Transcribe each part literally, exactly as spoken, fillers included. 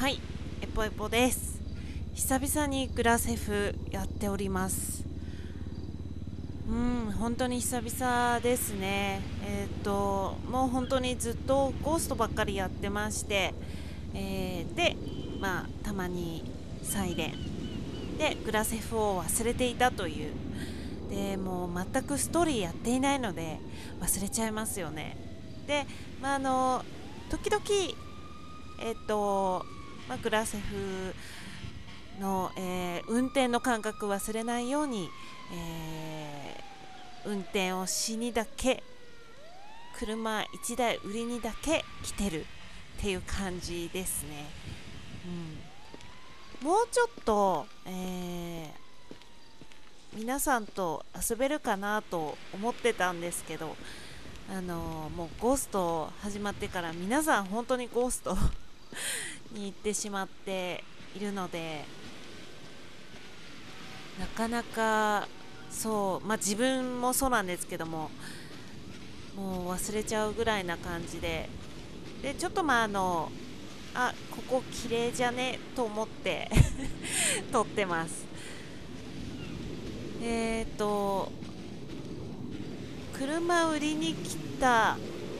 はい、エポエポです。久々にグラセフやっております。うん、本当に久々ですね。えっ、と、もう本当にずっとゴーストばっかりやってまして、えーで、まあ、たまにサイレンでグラセフを忘れていたという。でもう全くストーリーやっていないので忘れちゃいますよね。で、まあ、あの時々えっ、と、まあ、グラセフの、えー運転の感覚忘れないように、えー運転をしにだけ車いちだい売りにだけ来てるっていう感じですね。うん、もうちょっと、えー皆さんと遊べるかなと思ってたんですけど、あのーもうゴースト始まってから皆さん本当にゴーストに行ってしまっているので、なかなか、そうまあ自分もそうなんですけども、もう忘れちゃうぐらいな感じで、でちょっとまああのあここ綺麗じゃねと思って撮ってます。えっ、ー、と車売りに来た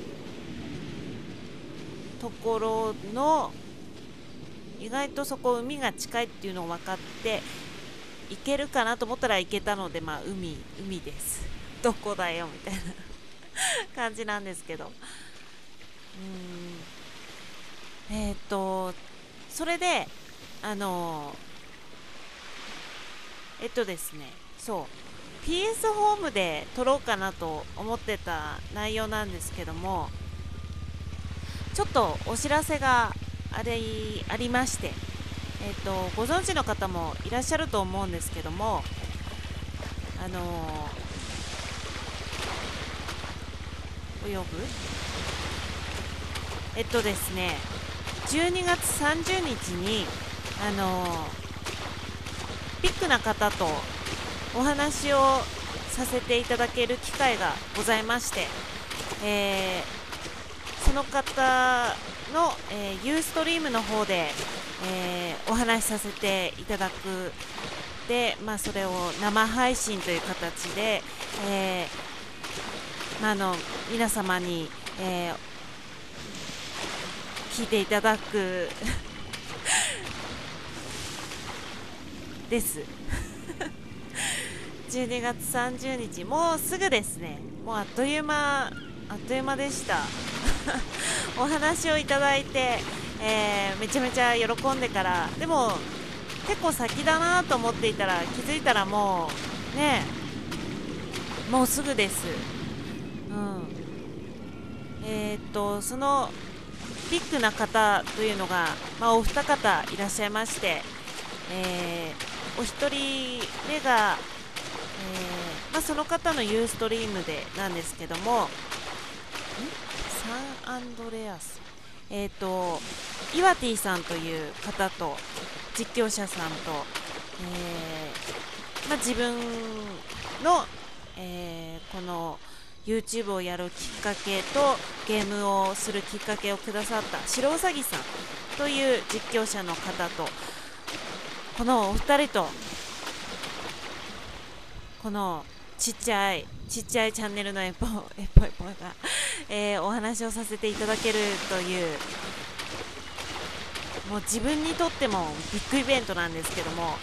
ところの、意外とそこ海が近いっていうのを分かって行けるかなと思ったら行けたので、まあ海海ですどこだよみたいな感じなんですけど、うーんえっ、ー、とそれであのえっとですねそう ピーエス ホームで撮ろうかなと思ってた内容なんですけども、ちょっとお知らせがあれありまして、えっとご存知の方もいらっしゃると思うんですけども、あの泳ぐえっとですねじゅうにがつさんじゅうにちにあのビッグな方とお話をさせていただける機会がございまして、えーその方の、えーユーストリームの方で、えーお話しさせていただくで、まあ、それを生配信という形で、えーまあ、あの皆様に、えー聞いていただくですじゅうにがつさんじゅうにち、もうすぐですね。もうあっという間あっという間でしたお話をいただいて、えーめちゃめちゃ喜んでから、でも結構先だなと思っていたら、気づいたらもうね、もうすぐです。うんえーっとそのビッグな方というのが、まあ、お二方いらっしゃいまして、えーお一人目が、えーまあ、その方のユーストリームでなんですけども、んサンアンドレアス、えっ、とイワティさんという方と、実況者さんと、えーまあ、自分の、えーこの YouTube をやるきっかけとゲームをするきっかけをくださった白うさぎさんという実況者の方と、このお二人とこのちっちゃいちっちゃいチャンネルのエポエポエポが、えーお話をさせていただけるという、もう自分にとってもビッグイベントなんですけども、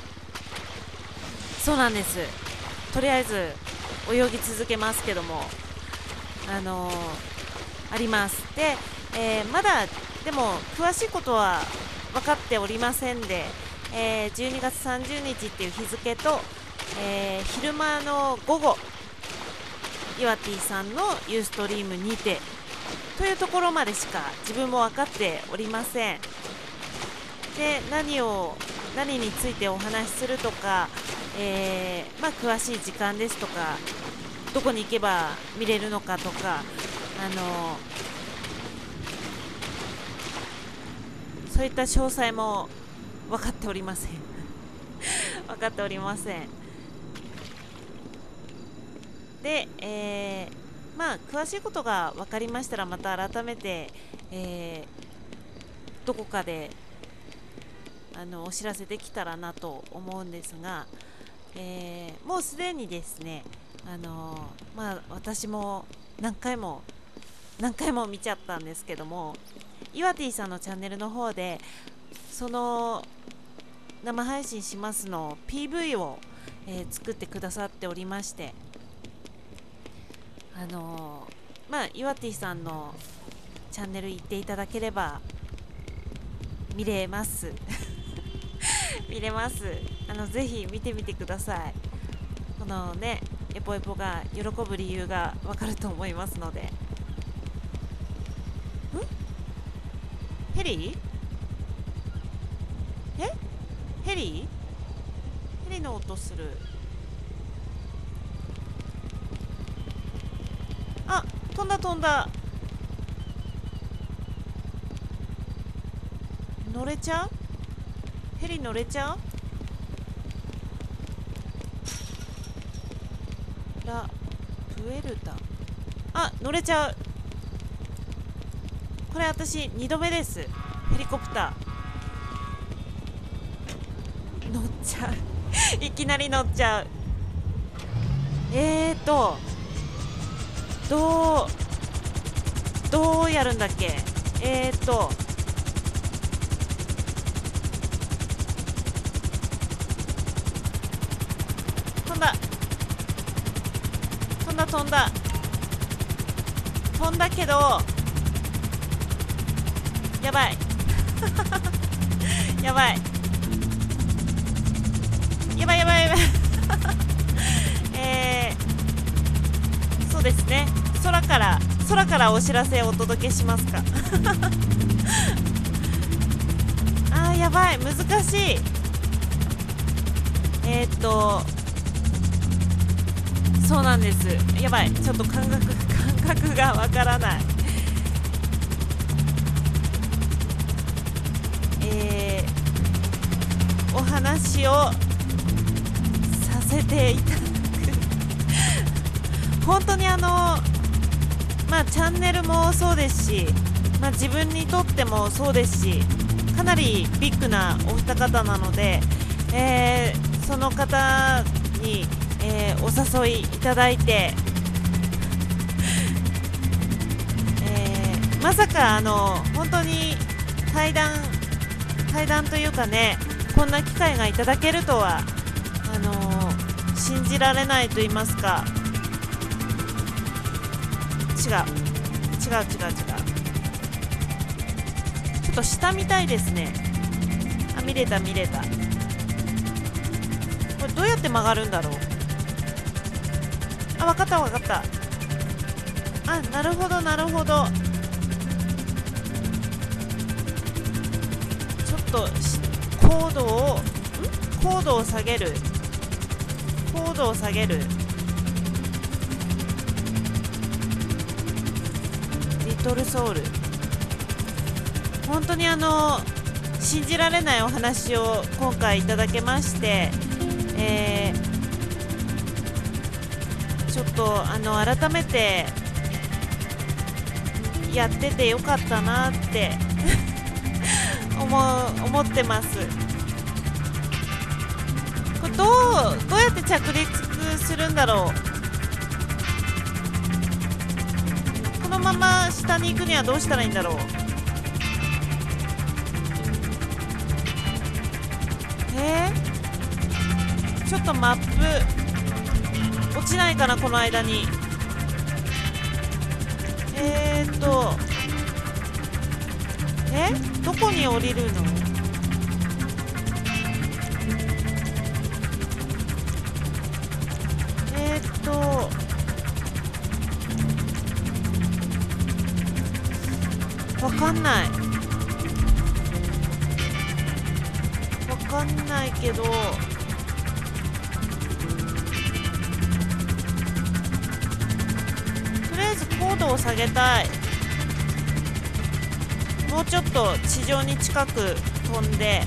そうなんです。とりあえず泳ぎ続けますけども、あのーあります。で、えーまだでも詳しいことは分かっておりませんで、えーじゅうにがつさんじゅうにちっていう日付と、えー昼間の午後、イワティさんのユーストリームにてというところまでしか自分も分かっておりません。で、何を何についてお話しするとか、えーまあ、詳しい時間ですとか、どこに行けば見れるのかとか、あのそういった詳細も分かっておりません分かっておりません。で、えーまあ詳しいことが分かりましたら、また改めて、えーどこかであのお知らせできたらなと思うんですが、えーもうすでにですね、あのまあ、私も何回も何回も見ちゃったんですけども、イワティさんのチャンネルの方でその生配信しますの ピーブイ を、えー作ってくださっておりまして、あのーまあイワティさんのチャンネル行っていただければ見れます見れます。あのぜひ見てみてください。このねエポエポが喜ぶ理由がわかると思いますので。んヘリえヘリヘリの音する。あ、飛んだ飛んだ。乗れちゃう？ヘリ乗れちゃう？ラ・プエルタ。あ、乗れちゃう。これ私にどめです。ヘリコプター乗っちゃういきなり乗っちゃう。えーとどうどうやるんだっけ。えーと飛んだ飛んだ飛んだ飛んだけどやばいやばいやばいやばいやばいえー、そうですね、空から空からお知らせをお届けしますかあーやばい、難しい。えー、っとそうなんです。やばい、ちょっと感覚感覚がわからない。えー、お話をさせていただく本当にあのまあチャンネルもそうですし、まあ、自分にとってもそうですし、かなりビッグなお二方なので、えー、その方に、えー、お誘いいただいて、えー、まさかあの本当に対談対談というかね、こんな機会がいただけるとはあのー、信じられないと言いますか。違う違う違う違うちょっと下見たいですね。あ、見れた見れた。これどうやって曲がるんだろう。あ、わかったわかった。あ、なるほどなるほど。ちょっと高度をん高度を下げる高度を下げるリトルソウル。本当にあの信じられないお話を今回いただけまして、えー、ちょっとあの改めてやっててよかったなって思う思ってます。これどうどうやって着陸するんだろう。このまま下に行くにはどうしたらいいんだろう。えー、ちょっとマップ落ちないかな、この間に。えーっとえどこに降りるの。えーっとわかんないわかんないけど、とりあえず高度を下げたい。もうちょっと地上に近く飛んで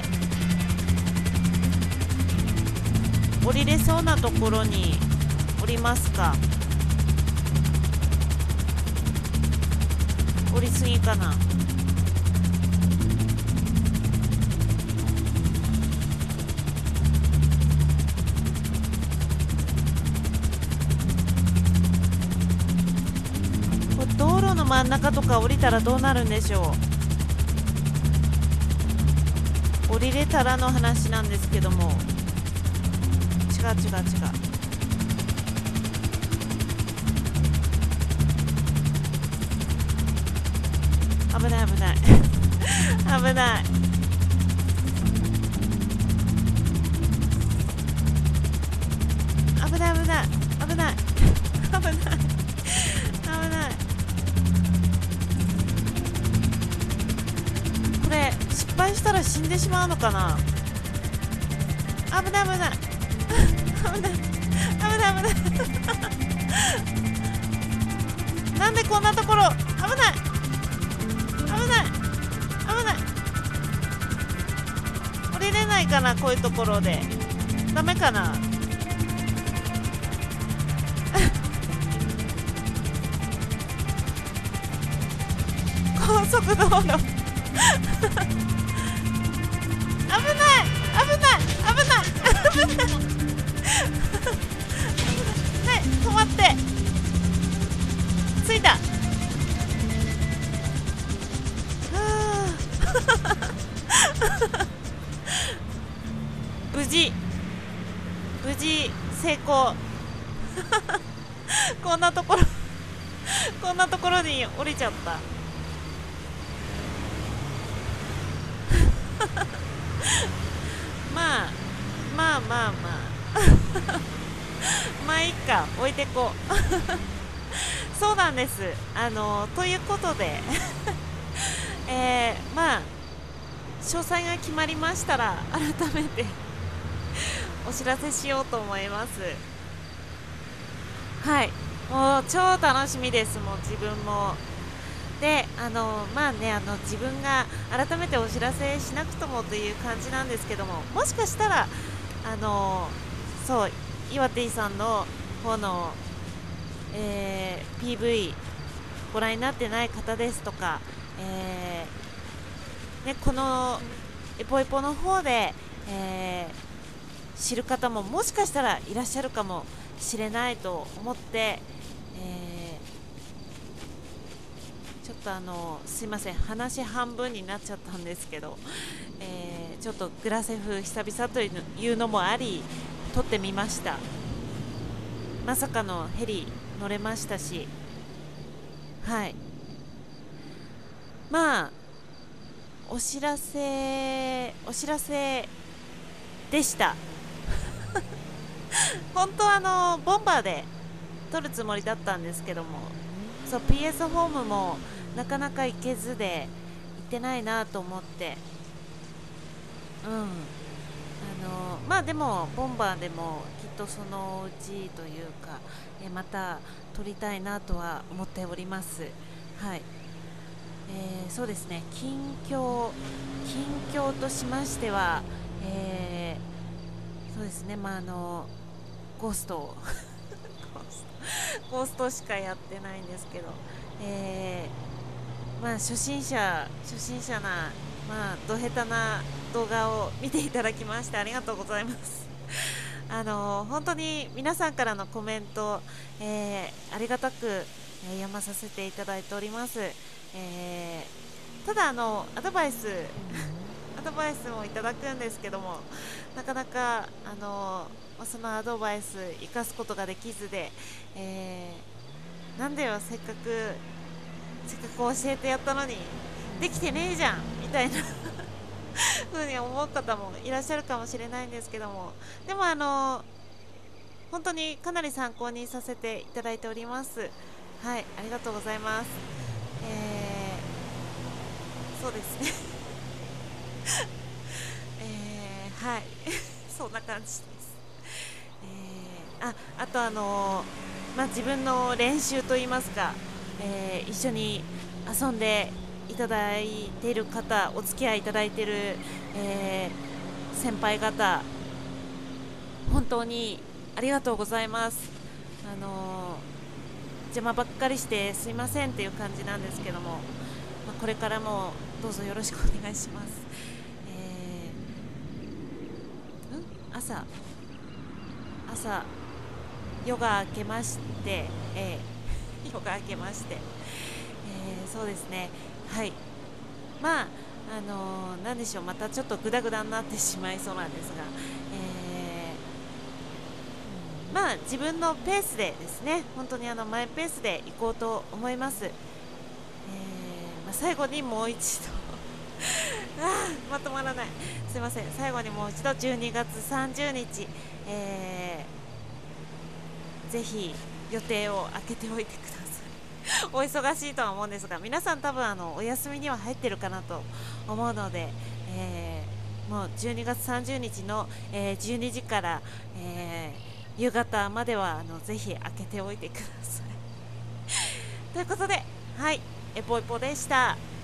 降りれそうなところに降りますか。降りすぎかな。 真ん中とか降りたらどうなるんでしょう。降りれたらの話なんですけども、違う違う違う、危ない危ない危ない。危ない危ない危ない危ない危ない。これ失敗したら死んでしまうのかな。危ない危ない危ない危ない危ないなんでこんなところ。危ない危ない危ない。降りれないかな、こういうところで。ダメかな。高速道路危ない危ない危ない危ないね、止まって。着いた。無事無事成功こんなところこんなところに降りちゃったまあまあまあまあまあいいか、置いてこうそうなんです。あのということでえー、まあ詳細が決まりましたら改めてお知らせしようと思います。はい、もう超楽しみです。もう自分もで、あのまあね、あの自分が改めてお知らせしなくともという感じなんですけども、もしかしたらあのそう岩手さんの方の、えー、ピーブイ ご覧になってない方ですとか、えーね、このエポエポの方で、えー、知る方ももしかしたらいらっしゃるかもしれないと思って、えー、ちょっとあのすいません、話半分になっちゃったんですけど、えー、ちょっとグラセフ久々というのもあり撮ってみました。まさかのヘリ乗れましたし、はい、まあお知らせお知らせでした本当はあのボンバーで撮るつもりだったんですけども、そう ピーエス ホームもなかなか行けずで行ってないなと思って、うん、あのまあでもボンバーでもきっとそのうちというか、えまた撮りたいなとは思っております。はい、えー、そうですね、近況近況としましては、えー、そうですね、まああのゴーストゴーストしかやってないんですけど、えー、まあ初心者初心者な、まあど下手な動画を見ていただきましてありがとうございますあの本当に皆さんからのコメント、えー、ありがたく、えー、読まさせていただいております。えー、ただあのアドバイスアドバイスもいただくんですけども、なかなかあのそのアドバイス生かすことができずで、えー、なんだよ、せっかくせっかく教えてやったのにできてねえじゃんみたいなふうに思う方もいらっしゃるかもしれないんですけども、でもあの本当にかなり参考にさせていただいております。はい、ありがとうございます。えー、そうですねえー、はいそんな感じです。えー、ああとあのまあ、自分の練習といいますか、えー、一緒に遊んでいただいている方、お付き合いいただいている、えー、先輩方、本当にありがとうございます。あの邪魔ばっかりしてすいませんっていう感じなんですけども、まあ、これからもどうぞよろしくお願いします。えー、ん朝朝ヨガ明けまして、えー、ヨガ明けまして、えそうですね。はい。まあ、あのー、なんでしょう、またちょっとグダグダになってしまいそうなんですが、えー、まあ、自分のペースでですね、本当にあのマイペースで行こうと思います。えーまあ、最後にもう一度あーまとまらない、すいません。最後にもう一度じゅうにがつさんじゅうにち、えー、ぜひ予定を空けておいてください。お忙しいとは思うんですが、皆さん多分あのお休みには入ってるかなと思うので、えーもうじゅうにがつさんじゅうにちの、えーじゅうにじから、えー夕方まではあのぜひ開けておいてください。ということで、はい、エポエポでした。